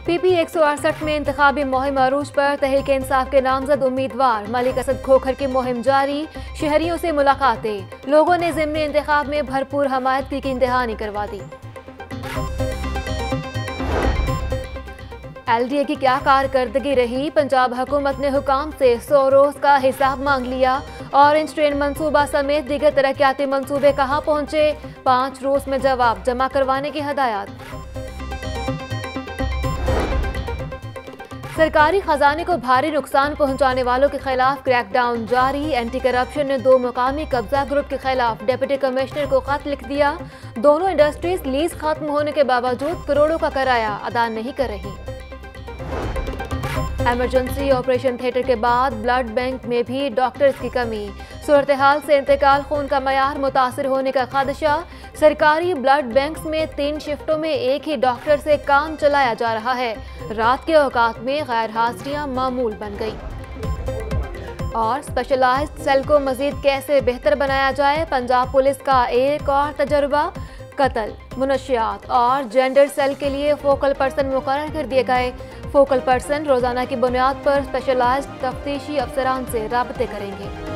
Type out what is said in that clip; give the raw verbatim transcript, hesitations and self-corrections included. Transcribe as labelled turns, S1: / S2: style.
S1: P P एक सौ अड़सठ में इंतखाबी मुहिम अरूज पर तहरीक इंसाफ के नामजद उम्मीदवार मलिक असद खोखर की मुहिम जारी। शहरियों से मुलाकातें, लोगों ने ज़िम्नी इंतखाब में भरपूर हमायत की इम्तिहानी करवा दी। एल डी ए की क्या कारकर्दगी रही, पंजाब हुकूमत ने हुकाम से सौ रोज का हिसाब मांग लिया। ऑरेंज ट्रेन मंसूबा समेत दीगर तरक्याती मंसूबे कहाँ पहुंचे, पाँच रोज में जवाब जमा करवाने की हदायत। सरकारी खजाने को भारी नुकसान पहुंचाने वालों के खिलाफ क्रैकडाउन जारी। एंटी करप्शन ने दो मुकामी कब्जा ग्रुप के खिलाफ डिप्टी कमिश्नर को खत लिख दिया। दोनों इंडस्ट्रीज लीज खत्म होने के बावजूद करोड़ों का किराया अदा नहीं कर रही। इमरजेंसी ऑपरेशन थिएटर के बाद ब्लड बैंक में भी डॉक्टर्स की कमी। सूरत हाल से इंतकाल खून का मयार मुतासिर होने का खदशा। सरकारी ब्लड बैंक्स में तीन शिफ्टों में एक ही डॉक्टर से काम चलाया जा रहा है। रात के औकात में गैर हाजिरियां मामूल बन गई। और स्पेशलाइज्ड सेल को मजीद कैसे बेहतर बनाया जाए, पंजाब पुलिस का एक और तजर्बा। कत्ल, मुनशियात और जेंडर सेल के लिए फोकल पर्सन मुकर्रर कर दिए गए। फोकल पर्सन रोजाना की बुनियाद पर स्पेशलाइज्ड तफ्तीशी अफसरान से राबते करेंगे।